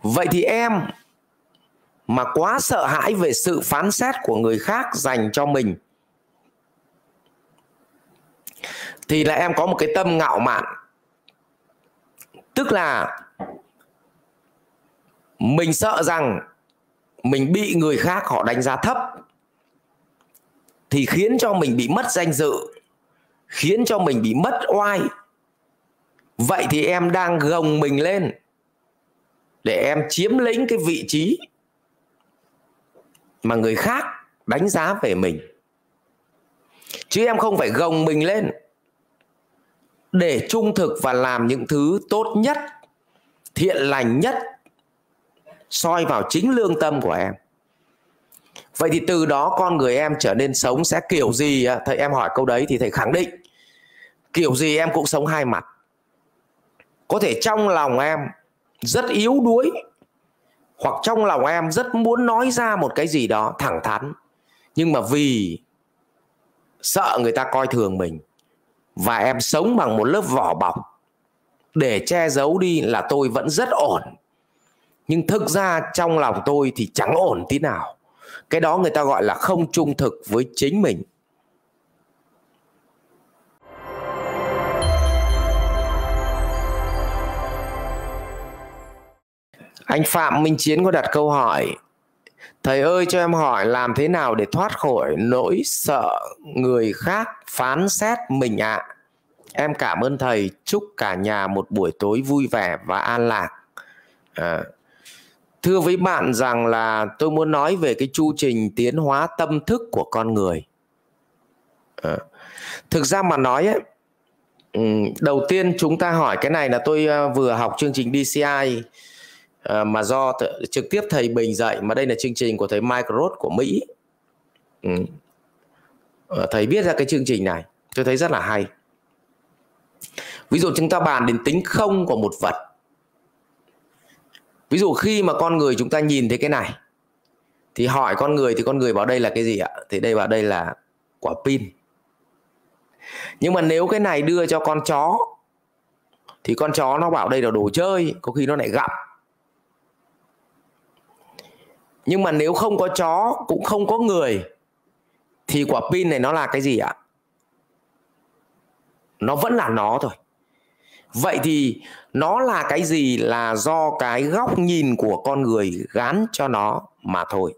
Vậy thì em mà quá sợ hãi về sự phán xét của người khác dành cho mình thì là em có một cái tâm ngạo mạn. Tức là mình sợ rằng mình bị người khác họ đánh giá thấp thì khiến cho mình bị mất danh dự, khiến cho mình bị mất oai. Vậy thì em đang gồng mình lên để em chiếm lĩnh cái vị trí mà người khác đánh giá về mình. Chứ em không phải gồng mình lên để trung thực và làm những thứ tốt nhất, thiện lành nhất, soi vào chính lương tâm của em. Vậy thì từ đó con người em trở nên sống sẽ kiểu gì? Thầy em hỏi câu đấy thì thầy khẳng định kiểu gì em cũng sống hai mặt. Có thể trong lòng em rất yếu đuối, hoặc trong lòng em rất muốn nói ra một cái gì đó thẳng thắn, nhưng mà vì sợ người ta coi thường mình và em sống bằng một lớp vỏ bọc để che giấu đi là tôi vẫn rất ổn, nhưng thực ra trong lòng tôi thì chẳng ổn tí nào. Cái đó người ta gọi là không trung thực với chính mình. Anh Phạm Minh Chiến có đặt câu hỏi: thầy ơi cho em hỏi làm thế nào để thoát khỏi nỗi sợ người khác phán xét mình ạ? Em cảm ơn thầy, chúc cả nhà một buổi tối vui vẻ và an lạc. Thưa với bạn rằng là tôi muốn nói về cái chu trình tiến hóa tâm thức của con người. Thực ra mà nói ấy, đầu tiên chúng ta hỏi cái này là tôi vừa học chương trình DCI mà do trực tiếp thầy Bình dạy, mà đây là chương trình của thầy Mike Roth của Mỹ. Thầy viết ra cái chương trình này tôi thấy rất là hay. Ví dụ chúng ta bàn đến tính không của một vật. Ví dụ khi mà con người chúng ta nhìn thấy cái này thì hỏi con người thì con người bảo đây là cái gì ạ? Thì đây bảo đây là quả pin. Nhưng mà nếu cái này đưa cho con chó thì con chó nó bảo đây là đồ chơi, có khi nó lại gặm. Nhưng mà nếu không có chó cũng không có người thì quả pin này nó là cái gì ạ? Nó vẫn là nó thôi. Vậy thì nó là cái gì là do cái góc nhìn của con người gán cho nó mà thôi.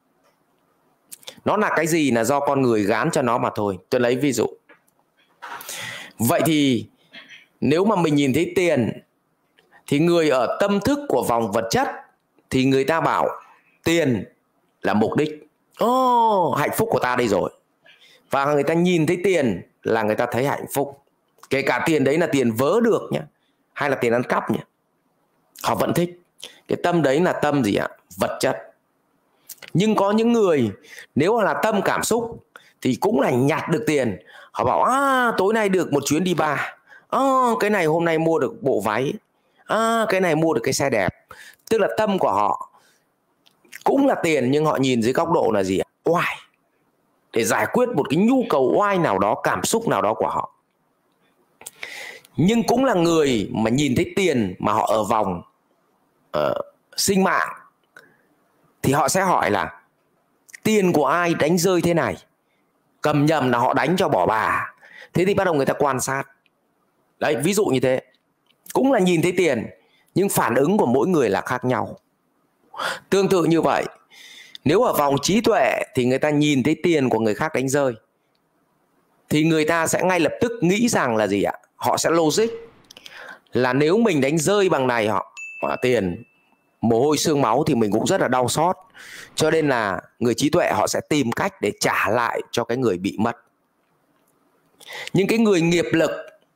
Nó là cái gì là do con người gán cho nó mà thôi. Tôi lấy ví dụ. Vậy thì nếu mà mình nhìn thấy tiền thì người ở tâm thức của vòng vật chất thì người ta bảo tiền là mục đích. Hạnh phúc của ta đây rồi. Và người ta nhìn thấy tiền là người ta thấy hạnh phúc. Kể cả tiền đấy là tiền vớ được nhé, hay là tiền ăn cắp nhé, họ vẫn thích. Cái tâm đấy là tâm gì ạ? Vật chất. Nhưng có những người nếu là tâm cảm xúc thì cũng là nhặt được tiền. Họ bảo tối nay được một chuyến đi bar, cái này hôm nay mua được bộ váy, cái này mua được cái xe đẹp. Tức là tâm của họ cũng là tiền, nhưng họ nhìn dưới góc độ là gì ạ? Oai. Để giải quyết một cái nhu cầu oai nào đó, cảm xúc nào đó của họ. Nhưng cũng là người mà nhìn thấy tiền mà họ ở vòng sinh mạng thì họ sẽ hỏi là tiền của ai đánh rơi thế này, cầm nhầm là họ đánh cho bỏ bà. Thế thì bắt đầu người ta quan sát. Đấy, ví dụ như thế. Cũng là nhìn thấy tiền, nhưng phản ứng của mỗi người là khác nhau. Tương tự như vậy, nếu ở vòng trí tuệ thì người ta nhìn thấy tiền của người khác đánh rơi thì người ta sẽ ngay lập tức nghĩ rằng là gì ạ? Họ sẽ logic là nếu mình đánh rơi bằng này họ tiền, mồ hôi xương máu thì mình cũng rất là đau xót. Cho nên là người trí tuệ họ sẽ tìm cách để trả lại cho cái người bị mất. Nhưng cái người nghiệp lực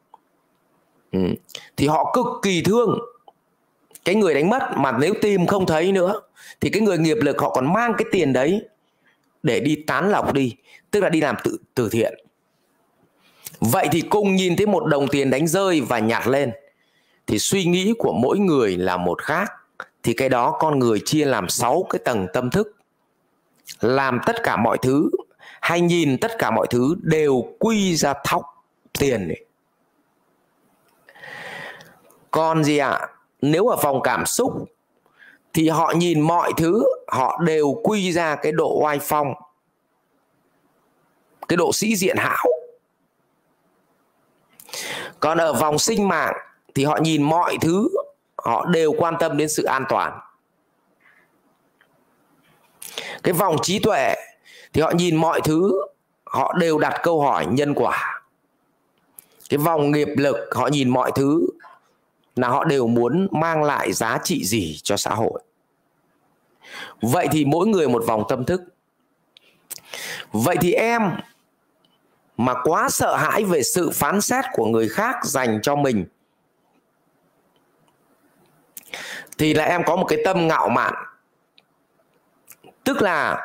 thì họ cực kỳ thương cái người đánh mất, mà nếu tìm không thấy nữa thì cái người nghiệp lực họ còn mang cái tiền đấy để đi tán lọc đi, tức là đi làm từ thiện. Vậy thì cùng nhìn thấy một đồng tiền đánh rơi và nhặt lên thì suy nghĩ của mỗi người là một khác. Thì cái đó con người chia làm 6 cái tầng tâm thức. Làm tất cả mọi thứ hay nhìn tất cả mọi thứ đều quy ra thóc tiền này. Còn gì ạ? Nếu ở vòng cảm xúc thì họ nhìn mọi thứ họ đều quy ra cái độ oai phong, cái độ sĩ diện hão. Còn ở vòng sinh mạng thì họ nhìn mọi thứ họ đều quan tâm đến sự an toàn. Cái vòng trí tuệ thì họ nhìn mọi thứ họ đều đặt câu hỏi nhân quả. Cái vòng nghiệp lực họ nhìn mọi thứ là họ đều muốn mang lại giá trị gì cho xã hội. Vậy thì mỗi người một vòng tâm thức. Vậy thì em mà quá sợ hãi về sự phán xét của người khác dành cho mình thì là em có một cái tâm ngạo mạn. Tức là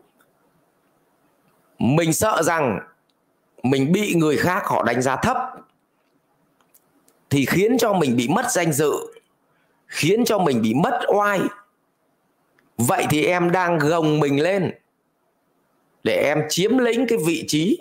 mình sợ rằng mình bị người khác họ đánh giá thấp thì khiến cho mình bị mất danh dự, khiến cho mình bị mất oai. Vậy thì em đang gồng mình lên để em chiếm lĩnh cái vị trí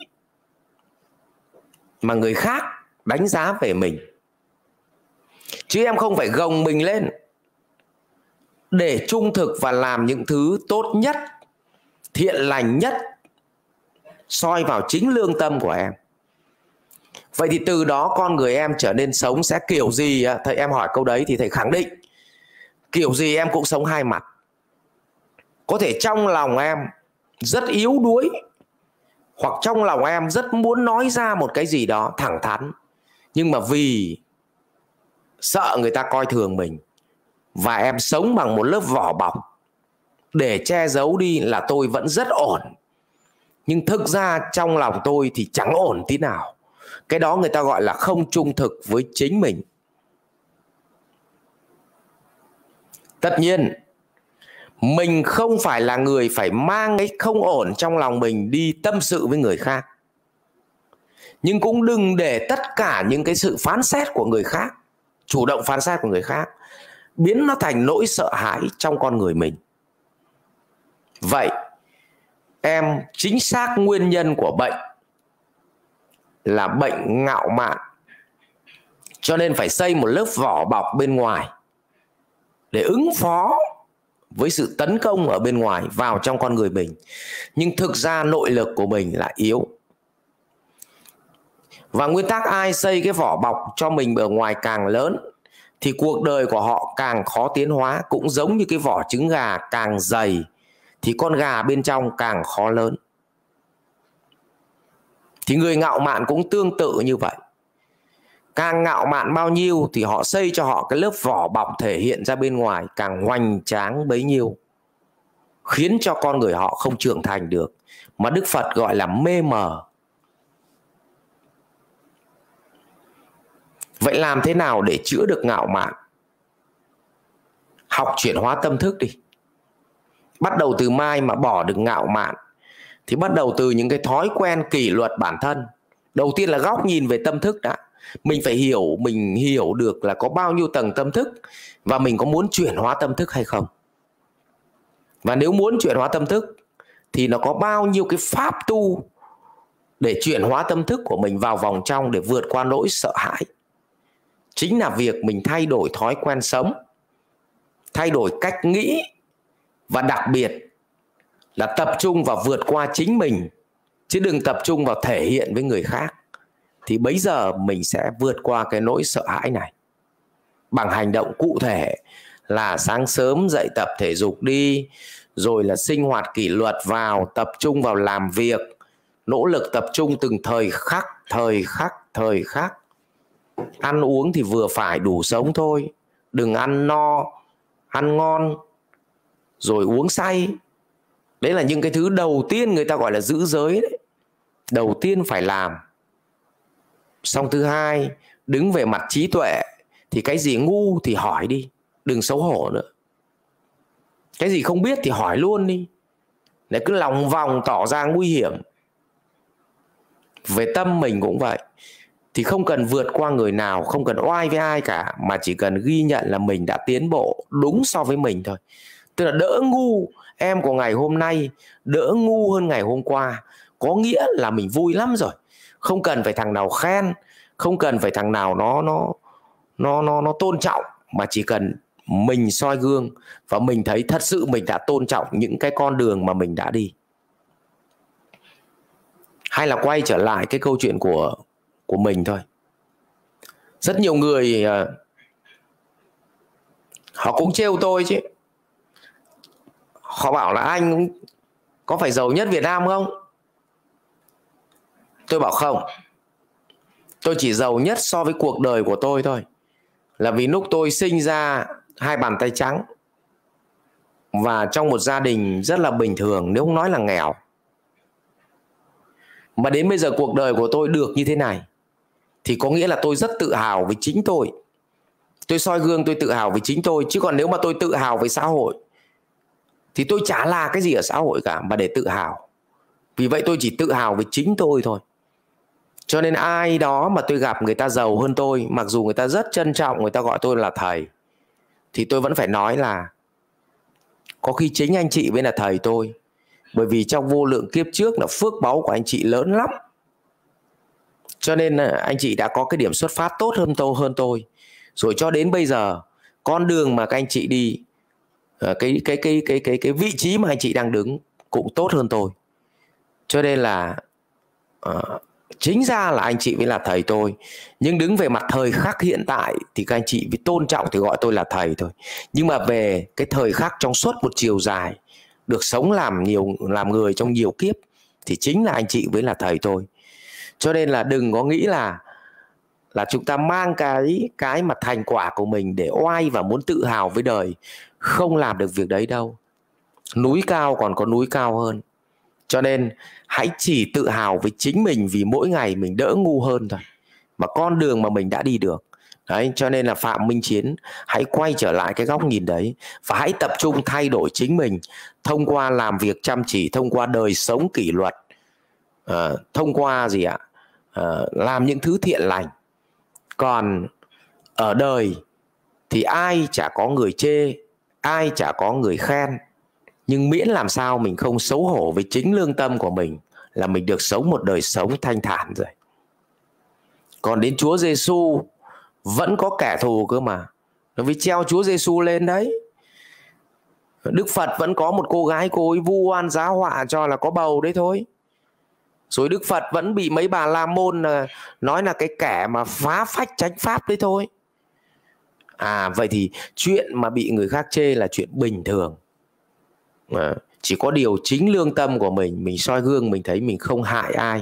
mà người khác đánh giá về mình. Chứ em không phải gồng mình lên để trung thực và làm những thứ tốt nhất, thiện lành nhất, soi vào chính lương tâm của em. Vậy thì từ đó con người em trở nên sống sẽ kiểu gì? Thầy em hỏi câu đấy thì thầy khẳng định kiểu gì em cũng sống hai mặt. Có thể trong lòng em rất yếu đuối, hoặc trong lòng em rất muốn nói ra một cái gì đó thẳng thắn, nhưng mà vì sợ người ta coi thường mình và em sống bằng một lớp vỏ bọc để che giấu đi là tôi vẫn rất ổn, nhưng thực ra trong lòng tôi thì chẳng ổn tí nào. Cái đó người ta gọi là không trung thực với chính mình. Tất nhiên mình không phải là người phải mang cái không ổn trong lòng mình đi tâm sự với người khác, nhưng cũng đừng để tất cả những cái sự phán xét của người khác, chủ động phán xét của người khác, biến nó thành nỗi sợ hãi trong con người mình. Vậy em chính xác nguyên nhân của bệnh là bệnh ngạo mạn, cho nên phải xây một lớp vỏ bọc bên ngoài để ứng phó với sự tấn công ở bên ngoài vào trong con người mình. Nhưng thực ra nội lực của mình là yếu. Và nguyên tắc ai xây cái vỏ bọc cho mình ở ngoài càng lớn thì cuộc đời của họ càng khó tiến hóa. Cũng giống như cái vỏ trứng gà càng dày thì con gà bên trong càng khó lớn. Thì người ngạo mạn cũng tương tự như vậy. Càng ngạo mạn bao nhiêu thì họ xây cho họ cái lớp vỏ bọc thể hiện ra bên ngoài càng hoành tráng bấy nhiêu, khiến cho con người họ không trưởng thành được, mà Đức Phật gọi là mê mờ. Vậy làm thế nào để chữa được ngạo mạn? Học chuyển hóa tâm thức đi. Bắt đầu từ mai mà bỏ được ngạo mạn thì bắt đầu từ những cái thói quen kỷ luật bản thân. Đầu tiên là góc nhìn về tâm thức đã. Mình phải hiểu được là có bao nhiêu tầng tâm thức và mình có muốn chuyển hóa tâm thức hay không. Và nếu muốn chuyển hóa tâm thức thì nó có bao nhiêu cái pháp tu để chuyển hóa tâm thức của mình vào vòng trong để vượt qua nỗi sợ hãi. Chính là việc mình thay đổi thói quen sống, thay đổi cách nghĩ, và đặc biệt là tập trung vào vượt qua chính mình, chứ đừng tập trung vào thể hiện với người khác. Thì bấy giờ mình sẽ vượt qua cái nỗi sợ hãi này bằng hành động cụ thể là sáng sớm dậy tập thể dục đi, rồi là sinh hoạt kỷ luật vào, tập trung vào làm việc, nỗ lực tập trung từng thời khắc. Ăn uống thì vừa phải đủ sống thôi, đừng ăn no, ăn ngon rồi uống say. Đấy là những cái thứ đầu tiên người ta gọi là giữ giới đấy. Đầu tiên phải làm. Xong thứ hai, đứng về mặt trí tuệ thì cái gì ngu thì hỏi đi, đừng xấu hổ nữa. Cái gì không biết thì hỏi luôn đi, để cứ lòng vòng tỏ ra nguy hiểm. Về tâm mình cũng vậy. Thì không cần vượt qua người nào, không cần oai với ai cả, mà chỉ cần ghi nhận là mình đã tiến bộ đúng so với mình thôi. Tức là đỡ ngu em của ngày hôm nay, đỡ ngu hơn ngày hôm qua, có nghĩa là mình vui lắm rồi. Không cần phải thằng nào khen, không cần phải thằng nào nó tôn trọng, mà chỉ cần mình soi gương và mình thấy thật sự mình đã tôn trọng những cái con đường mà mình đã đi. Hay là quay trở lại cái câu chuyện của mình thôi. Rất nhiều người họ cũng trêu tôi chứ. Họ bảo là anh có phải giàu nhất Việt Nam không? Tôi bảo không. Tôi chỉ giàu nhất so với cuộc đời của tôi thôi. Là vì lúc tôi sinh ra 2 bàn tay trắng và trong một gia đình rất là bình thường, nếu không nói là nghèo. Mà đến bây giờ cuộc đời của tôi được như thế này thì có nghĩa là tôi rất tự hào với chính tôi. Tôi soi gương tôi tự hào với chính tôi. Chứ còn nếu mà tôi tự hào với xã hội thì tôi chả là cái gì ở xã hội cả mà để tự hào. Vì vậy tôi chỉ tự hào với chính tôi thôi. Cho nên ai đó mà tôi gặp người ta giàu hơn tôi, mặc dù người ta rất trân trọng, người ta gọi tôi là thầy, thì tôi vẫn phải nói là có khi chính anh chị mới là thầy tôi. Bởi vì trong vô lượng kiếp trước là phước báu của anh chị lớn lắm. Cho nên anh chị đã có cái điểm xuất phát tốt hơn tôi. Rồi cho đến bây giờ con đường mà các anh chị đi, cái vị trí mà anh chị đang đứng cũng tốt hơn tôi. Cho nên là chính ra là anh chị mới là thầy tôi. Nhưng đứng về mặt thời khắc hiện tại thì các anh chị với tôn trọng thì gọi tôi là thầy thôi. Nhưng mà về cái thời khắc trong suốt một chiều dài, được sống làm người trong nhiều kiếp, thì chính là anh chị mới là thầy tôi. Cho nên là đừng có nghĩ là chúng ta mang cái mặt thành quả của mình để oai và muốn tự hào với đời. Không làm được việc đấy đâu. Núi cao còn có núi cao hơn. Cho nên hãy chỉ tự hào với chính mình vì mỗi ngày mình đỡ ngu hơn thôi. Mà con đường mà mình đã đi được. Đấy, cho nên là Phạm Minh Chiến hãy quay trở lại cái góc nhìn đấy và hãy tập trung thay đổi chính mình thông qua làm việc chăm chỉ, thông qua đời sống kỷ luật, thông qua gì ạ? Làm những thứ thiện lành. Còn ở đời thì ai chả có người chê, ai chả có người khen. Nhưng miễn làm sao mình không xấu hổ với chính lương tâm của mình là mình được sống một đời sống thanh thản rồi. Còn đến Chúa Giêsu vẫn có kẻ thù cơ mà. Nó mới treo Chúa Giêsu lên đấy. Đức Phật vẫn có một cô gái cô ấy vu oan giá họa cho là có bầu đấy thôi. Rồi Đức Phật vẫn bị mấy bà la môn nói là cái kẻ mà phá phách chánh pháp đấy thôi. Vậy thì chuyện mà bị người khác chê là chuyện bình thường. Chỉ có điều chính lương tâm của mình soi gương mình thấy mình không hại ai.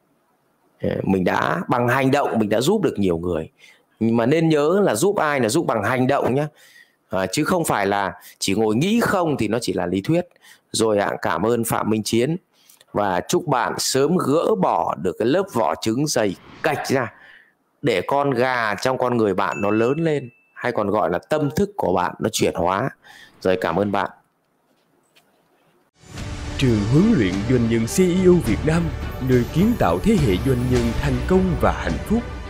Mình đã bằng hành động mình đã giúp được nhiều người. Nhưng mà nên nhớ là giúp ai là giúp bằng hành động nhé. Chứ không phải là chỉ ngồi nghĩ không thì nó chỉ là lý thuyết. Rồi cảm ơn Phạm Minh Chiến. Và chúc bạn sớm gỡ bỏ được cái lớp vỏ trứng dày cạch ra, để con gà trong con người bạn nó lớn lên, hay còn gọi là tâm thức của bạn nó chuyển hóa. Rồi cảm ơn bạn. Trường huấn luyện doanh nhân CEO Việt Nam, nơi kiến tạo thế hệ doanh nhân thành công và hạnh phúc.